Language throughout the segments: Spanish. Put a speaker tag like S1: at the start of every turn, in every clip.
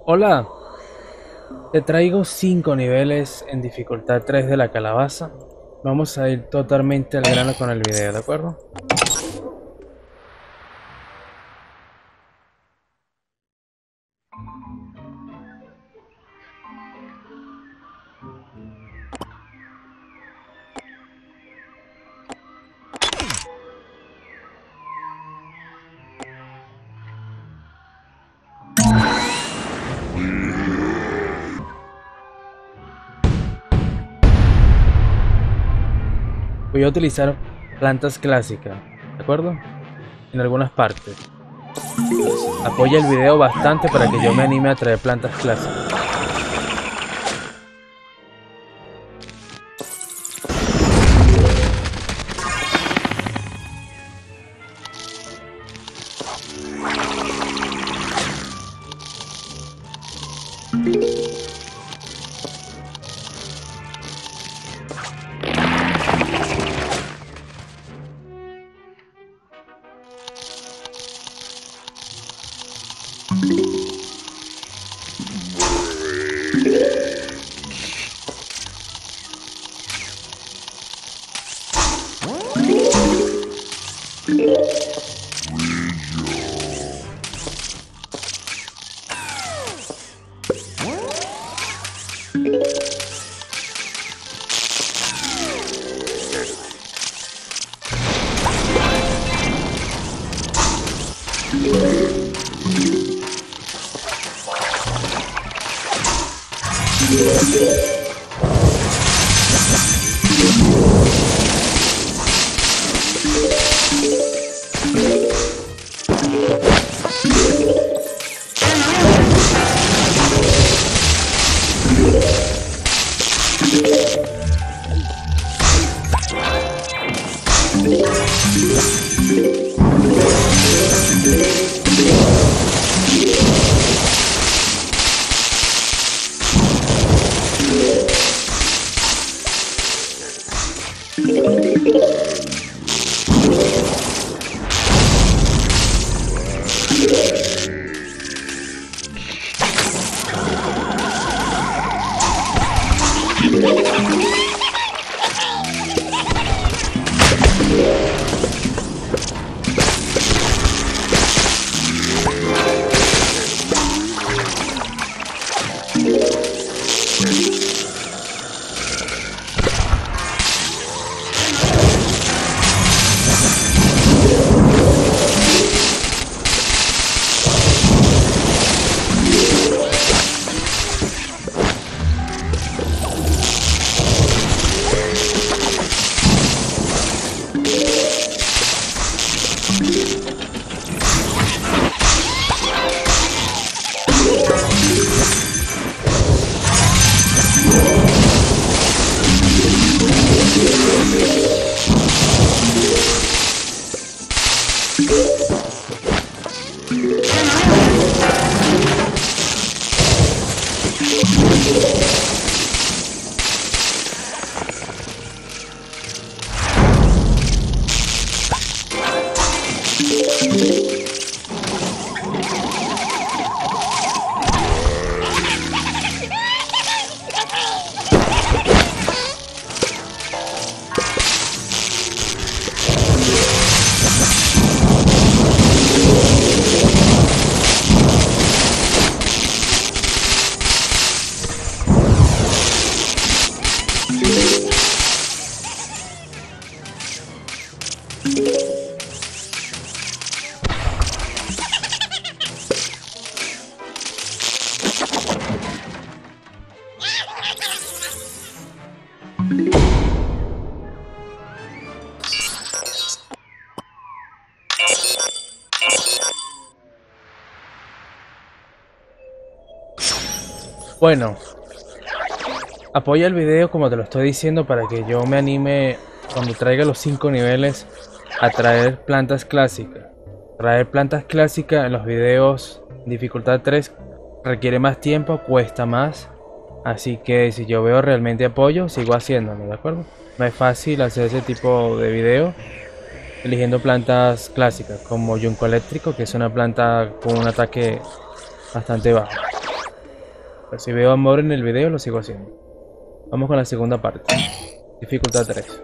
S1: Hola, te traigo 5 niveles en dificultad 3 de la calabaza. Vamos a ir totalmente al grano con el video, ¿de acuerdo? Voy a utilizar plantas clásicas, ¿de acuerdo? En algunas partes. Apoya el video bastante para que yo me anime a traer plantas clásicas. Bueno, apoya el video como te lo estoy diciendo para que yo me anime cuando traiga los 5 niveles a traer plantas clásicas. Traer plantas clásicas en los videos dificultad 3 requiere más tiempo, cuesta más. Así que si yo veo realmente apoyo, sigo haciéndolo, ¿de acuerdo? No es fácil hacer ese tipo de video eligiendo plantas clásicas como Yunco Eléctrico, que es una planta con un ataque bastante bajo. Pero si veo amor en el video, lo sigo haciendo. Vamos con la segunda parte. Dificultad 3.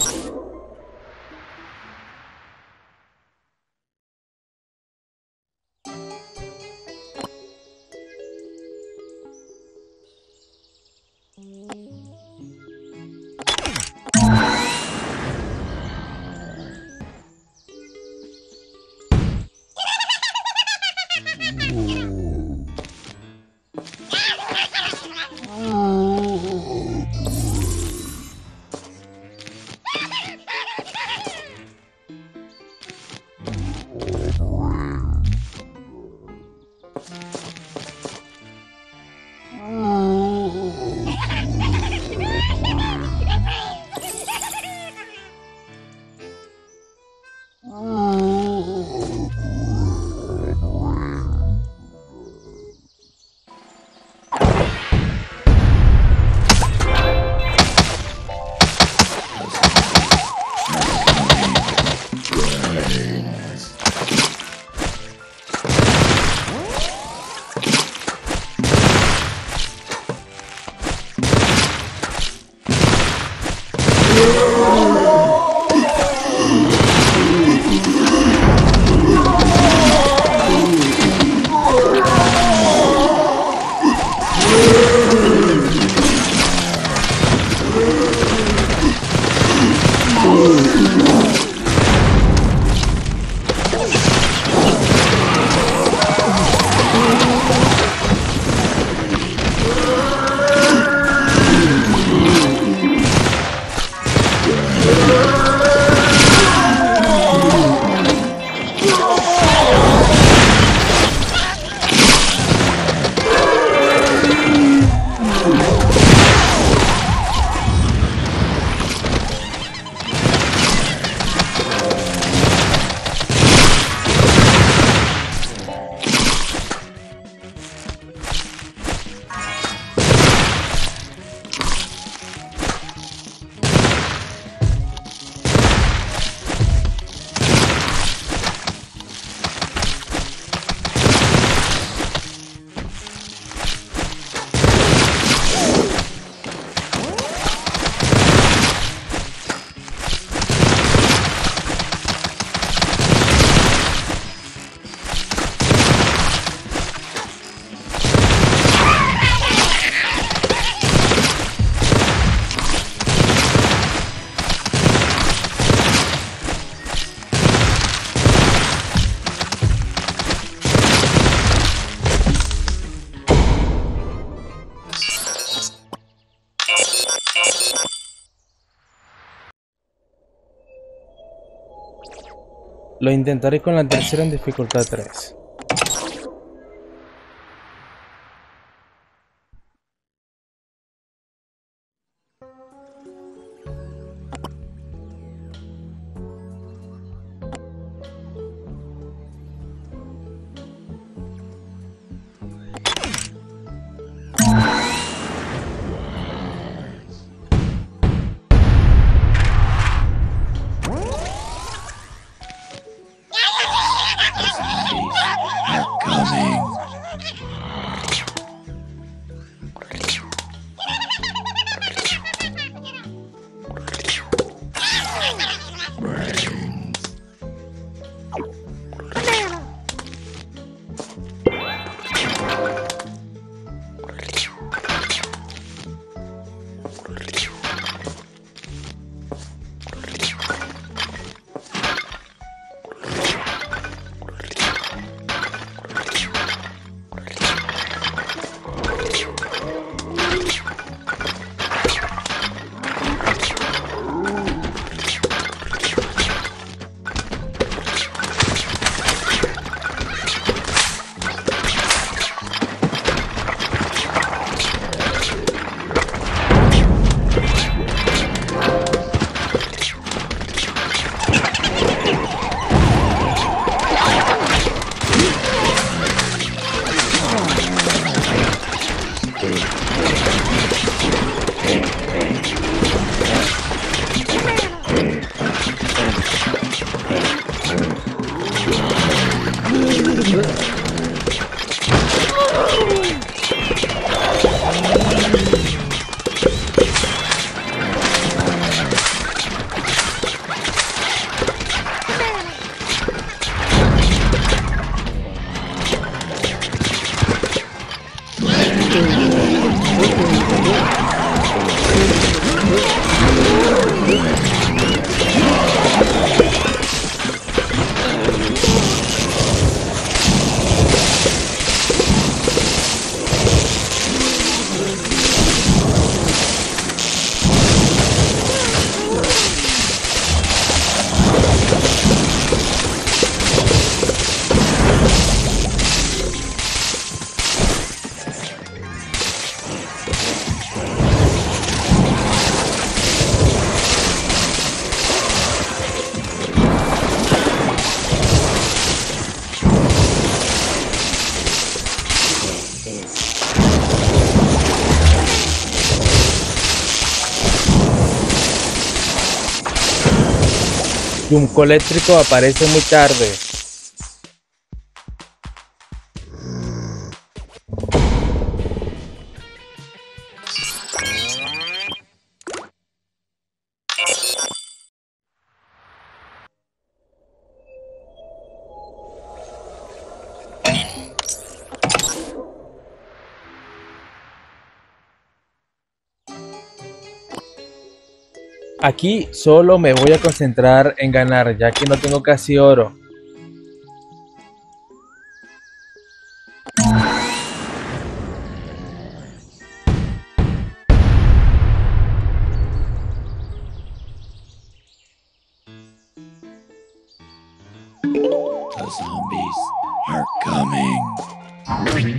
S1: Lo intentaré con la tercera en dificultad 3. Junco eléctrico aparece muy tarde. Aquí solo me voy a concentrar en ganar, ya que no tengo casi oro.
S2: The zombies are coming.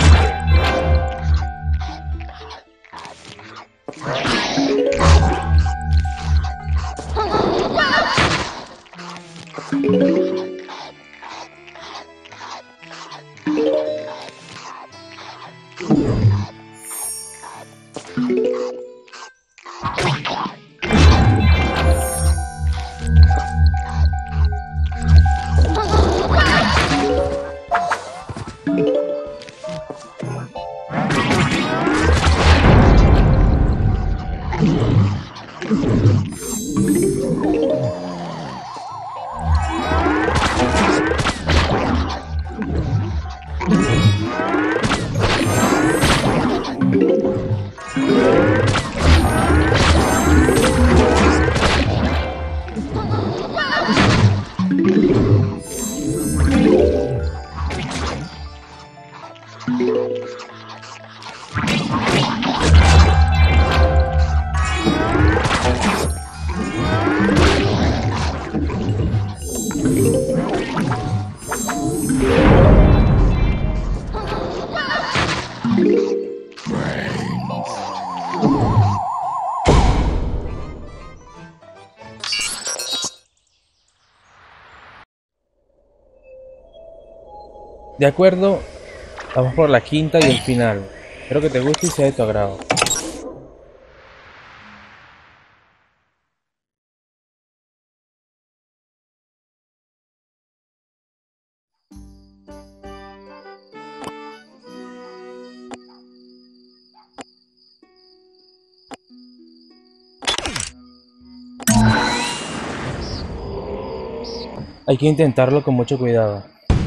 S1: De acuerdo, vamos por la quinta y el final. Espero que te guste y sea de tu agrado. Hay que intentarlo con mucho cuidado.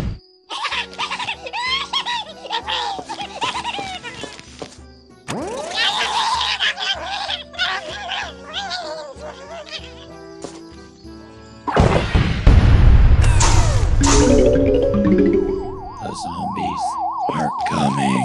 S2: The zombies are coming.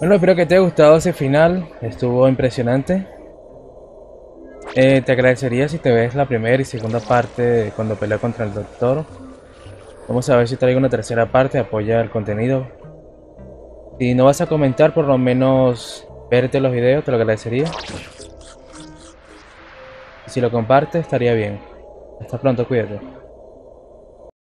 S1: Bueno, espero que te haya gustado ese final. Estuvo impresionante. Te agradecería si te ves la primera y segunda parte de cuando pelea contra el doctor. Vamos a ver si traigo una tercera parte. Apoya el contenido. Si no vas a comentar, por lo menos verte los videos, te lo agradecería. Y si lo compartes, estaría bien. Hasta pronto, cuídate.